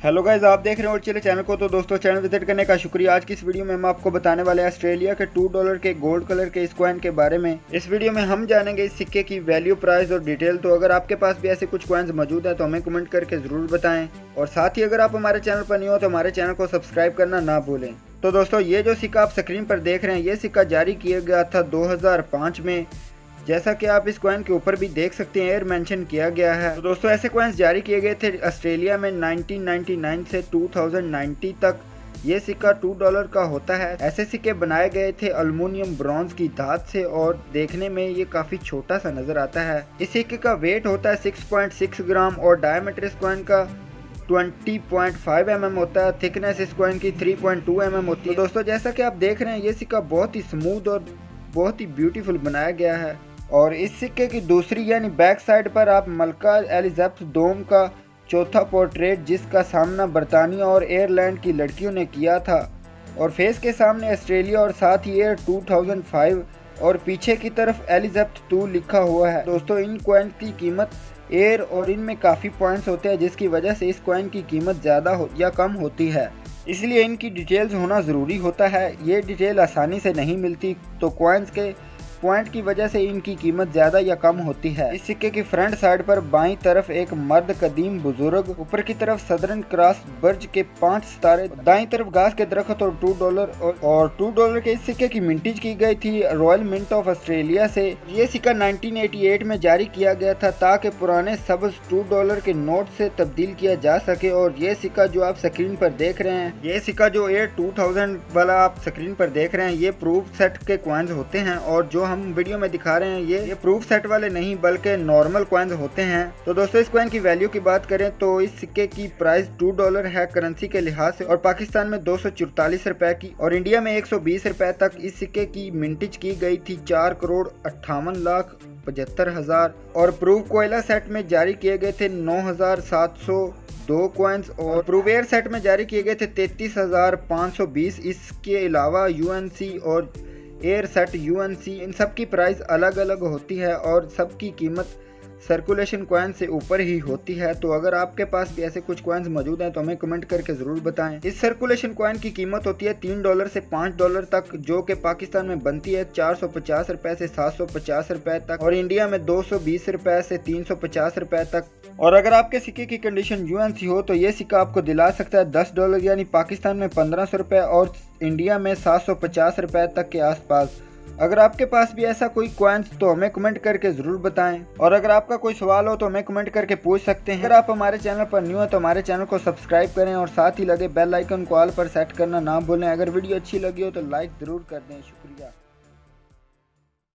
Hello guys, आप देख रहे हैं और चले चैनल को। तो दोस्तों, चैनल विजिट करने का शुक्रिया। आज की इस वीडियो में हम आपको बताने वाले हैं ऑस्ट्रेलिया के $2 के गोल्ड कलर के इस कॉइन के बारे में। इस वीडियो में हम जानेंगे इस सिक्के की वैल्यू, प्राइस और डिटेल। तो अगर आपके पास भी ऐसे कुछ कॉइन्स मौजूद हैं तो हमें कमेंट करके जरूर बताएं। और साथ ही अगर आप हमारे चैनल पर नहीं हो तो हमारे चैनल को सब्सक्राइब करना ना भूलें। तो दोस्तों, ये जो सिक्का आप स्क्रीन पर देख रहे हैं, ये सिक्का जारी किया गया था 2005 में। जैसा कि आप इस कॉइन के ऊपर भी देख सकते हैं, एयर मेंशन किया गया है। तो दोस्तों, ऐसे कॉइन्स जारी किए गए थे ऑस्ट्रेलिया में 1999 से 2090 तक। ये सिक्का $2 का होता है। ऐसे सिक्के बनाए गए थे एल्युमिनियम ब्रॉन्ज की धात से और देखने में ये काफी छोटा सा नजर आता है। इस सिक्के का वेट होता है 6.6 ग्राम और डायमीटर इस कॉइन का 20.5 mm होता है। थिकनेस इस कॉइन की 3.2 mm होती है। तो दोस्तों, जैसा कि आप देख रहे हैं, ये सिक्का बहुत ही स्मूथ और बहुत ही ब्यूटीफुल बनाया गया है। और इस सिक्के की दूसरी यानी बैक साइड पर आप मलका एलिजाबेथ दोम का चौथा पोर्ट्रेट, जिसका सामना बरतानिया और आयरलैंड की लड़कियों ने किया था, और फेस के सामने ऑस्ट्रेलिया और साथ ही ईयर 2005 और पीछे की तरफ एलिजाबेथ 2 लिखा हुआ है। दोस्तों, इन कॉइन की कीमत एयर और इनमें काफ़ी पॉइंट्स होते हैं, जिसकी वजह से इस कॉइन की कीमत ज़्यादा या कम होती है। इसलिए इनकी डिटेल्स होना ज़रूरी होता है। ये डिटेल आसानी से नहीं मिलती, तो कॉइन्स के पॉइंट की वजह से इनकी कीमत ज्यादा या कम होती है। इस सिक्के की फ्रंट साइड पर बाईं तरफ एक मर्द कदीम बुजुर्ग, ऊपर की तरफ सदर्न क्रॉस बर्ज के 5 सितारे, दाईं तरफ घास के दरख्त और $2 के इस सिक्के की मिंटेज की गई थी रॉयल मिंट ऑफ ऑस्ट्रेलिया से। ये सिक्का 1988 में जारी किया गया था ताकि पुराने सब्ज $2 के नोट से तब्दील किया जा सके। और ये सिक्का जो आप स्क्रीन पर देख रहे हैं, ये सिक्का जो ईयर 2000 वाला आप स्क्रीन पर देख रहे हैं, ये प्रूफ सेट के कॉइन्स होते हैं। और जो हम वीडियो में दिखा रहे हैं, ये प्रूफ सेट वाले नहीं बल्कि नॉर्मल कॉइन्स होते हैं। तो दोस्तों, इस कॉइन की वैल्यू की बात करें तो इस सिक्के की प्राइस $2 है करेंसी के लिहाज से, और पाकिस्तान में 244 रुपए की और इंडिया में 120 रुपए तक इस सिक्के की मिंटेज की गई थी 4,58,75,000। और प्रूफ कोयला सेट में जारी किए गए थे 9,702 कॉइन्स और प्रूवेयर सेट में जारी किए गए थे 33,520। इसके अलावा यूएनसी और एयर सेट यूएनसी, इन सब की प्राइस अलग अलग होती है और सबकी कीमत सर्कुलेशन कॉइन से ऊपर ही होती है। तो अगर आपके पास भी ऐसे कुछ कॉइन्स मौजूद हैं तो हमें कमेंट करके ज़रूर बताएं। इस सर्कुलेशन कॉइन की कीमत होती है $3 से $5 तक, जो कि पाकिस्तान में बनती है 450 रुपए से 750 रुपए तक, और इंडिया में 220 रुपए से 350 रुपए तक। और अगर आपके सिक्के की कंडीशन यूएनसी हो तो ये सिक्का आपको दिला सकता है $10 यानी पाकिस्तान में 1500 रुपए और इंडिया में 750 रुपए तक के आसपास। अगर आपके पास भी ऐसा कोई कॉइन्स तो हमें कमेंट करके जरूर बताएं। और अगर आपका कोई सवाल हो तो हमें कमेंट करके पूछ सकते हैं। अगर आप हमारे चैनल पर न्यू हैं तो हमारे चैनल को सब्सक्राइब करें और साथ ही लगे बेल आइकन को ऑल पर सेट करना ना भूलें। अगर वीडियो अच्छी लगी हो तो लाइक ज़रूर कर दें। शुक्रिया।